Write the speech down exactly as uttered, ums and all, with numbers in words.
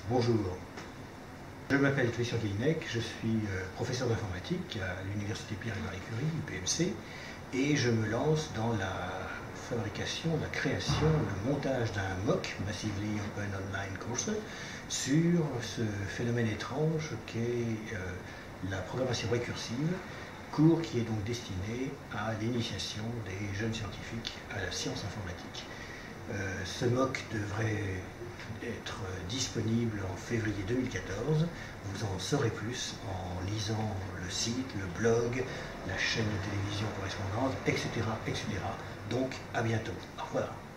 Bonjour, je m'appelle Christian Guillenec, je suis professeur d'informatique à l'Université Pierre et Marie Curie, U P M C, et je me lance dans la fabrication, la création, le montage d'un M O C, Massively Open Online Course, sur ce phénomène étrange qu'est euh, la programmation récursive, cours qui est donc destiné à l'initiation des jeunes scientifiques à la science informatique. Euh, ce M O C devrait être disponible en février deux mille quatorze. Vous en saurez plus en lisant le site, le blog, la chaîne de télévision correspondante, et cetera, et cetera. Donc à bientôt. Au revoir.